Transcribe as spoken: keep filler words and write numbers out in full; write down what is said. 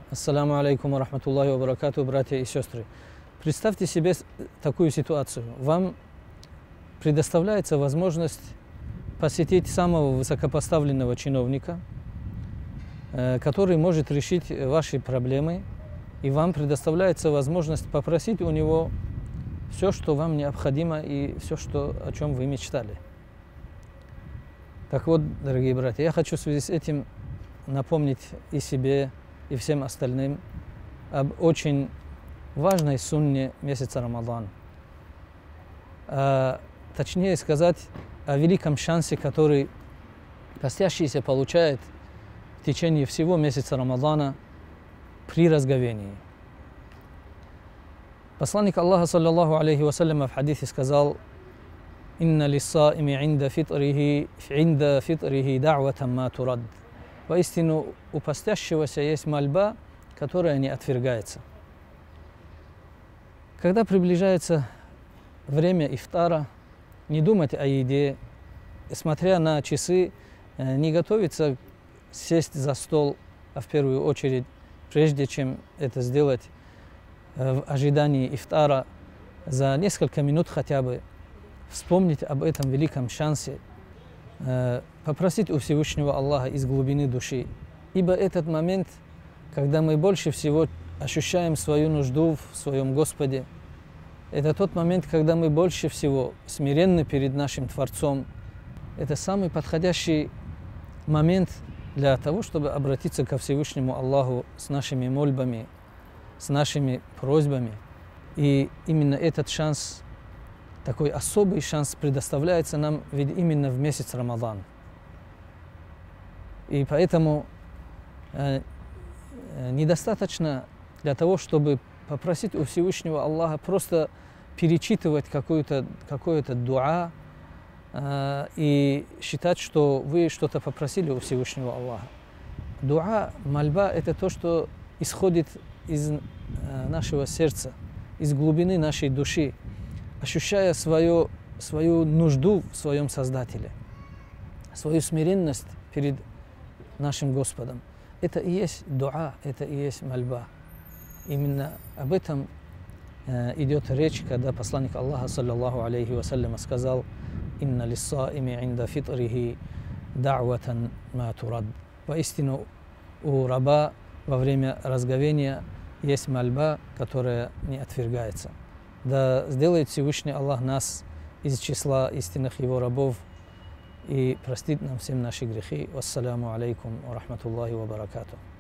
Ассаламу алейкум ва рахматуллахи ва баракату, братья и сестры. Представьте себе такую ситуацию. Вам предоставляется возможность посетить самого высокопоставленного чиновника, который может решить ваши проблемы, и вам предоставляется возможность попросить у него все, что вам необходимо, и все, что, о чем вы мечтали. Так вот, дорогие братья, я хочу в связи с этим напомнить и себе, и всем остальным об очень важной сунне месяца Рамадан. А, точнее сказать, о великом шансе, который постящийся получает в течение всего месяца Рамадана при разговении. Посланник Аллаха, саллаллаху алейхи вассаляма, в хадисе сказал: «Инна лиссаими инда фитрихи, инда фитрихи да'ватан ма турад». Воистину, у постящегося есть мольба, которая не отвергается. Когда приближается время ифтара, не думать о еде, смотря на часы, не готовиться сесть за стол, а в первую очередь, прежде чем это сделать, в ожидании ифтара, за несколько минут хотя бы вспомнить об этом великом шансе, попросить у Всевышнего Аллаха из глубины души. Ибо этот момент, когда мы больше всего ощущаем свою нужду в своем Господе, это тот момент, когда мы больше всего смиренны перед нашим Творцом. Это самый подходящий момент для того, чтобы обратиться ко Всевышнему Аллаху с нашими мольбами, с нашими просьбами. И именно этот шанс, такой особый шанс предоставляется нам ведь именно в месяц Рамадан. И поэтому э, недостаточно для того, чтобы попросить у Всевышнего Аллаха просто перечитывать какое-то какое-то дуа э, и считать, что вы что-то попросили у Всевышнего Аллаха. Дуа, мольба – это то, что исходит из э, нашего сердца, из глубины нашей души, ощущая свою, свою нужду в своем Создателе, свою смиренность перед нашим Господом. Это и есть дуа, это и есть мольба. Именно об этом э, идет речь, когда посланник Аллаха, саллаллаху алейхи вассаляма, сказал: «Инна лиссаими инда фитрихи да'ватан ма турад». Воистину, у раба во время разговения есть мольба, которая не отвергается. Да сделает Всевышний Аллах нас из числа истинных Его рабов и простит нам всем наши грехи. Вассаляму алейкум ва рахматуллахи ва баракатух.